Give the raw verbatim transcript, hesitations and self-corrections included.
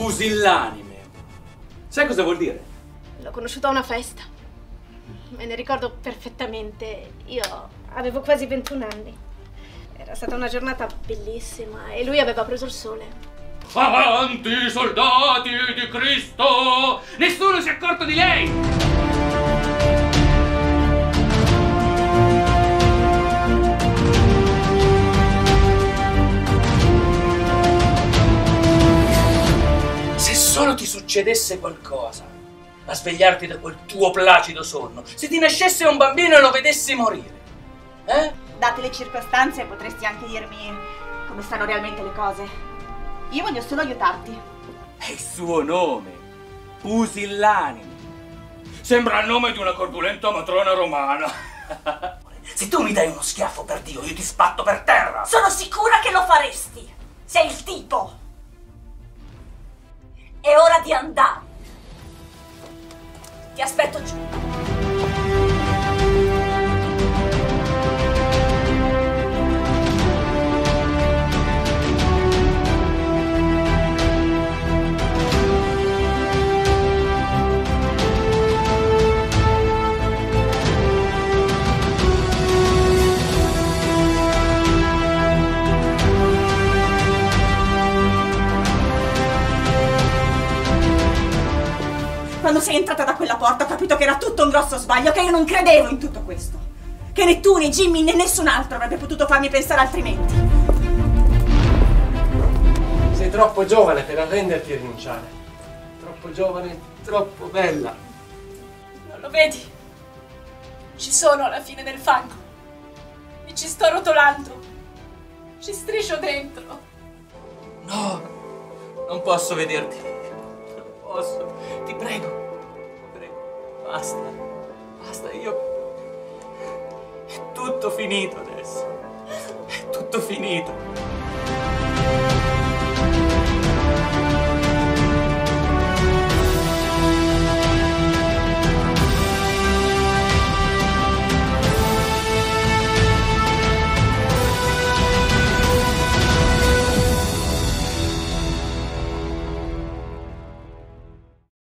Pusillanime. Sai cosa vuol dire? L'ho conosciuto a una festa. Me ne ricordo perfettamente. Io avevo quasi ventuno anni. Era stata una giornata bellissima e lui aveva preso il sole. Avanti, soldati di Cristo! Nessuno si è accorto di lei! Se solo ti succedesse qualcosa, a svegliarti da quel tuo placido sonno, se ti nascesse un bambino e lo vedessi morire, eh? Date le circostanze, potresti anche dirmi come stanno realmente le cose. Io voglio solo aiutarti. È il suo nome, Pusillanime. Sembra il nome di una corpulenta matrona romana. Se tu mi dai uno schiaffo, per Dio, io ti spatto per terra. Sono sicura che lo faresti. Sei il tipo. È ora di andare. Ti aspetto giù. Quando sei entrata da quella porta ho capito che era tutto un grosso sbaglio, che io non credevo in tutto questo. Che né tu, né Jimmy, né nessun altro avrebbe potuto farmi pensare altrimenti. Sei troppo giovane per arrenderti e rinunciare. Troppo giovane, troppo bella. Non lo vedi? Ci sono alla fine del fango. E ci sto rotolando. Ci striscio dentro. No, non posso vederti. Non posso. Ti prego. Ti prego. Basta. Basta, io... È tutto finito adesso. È tutto finito.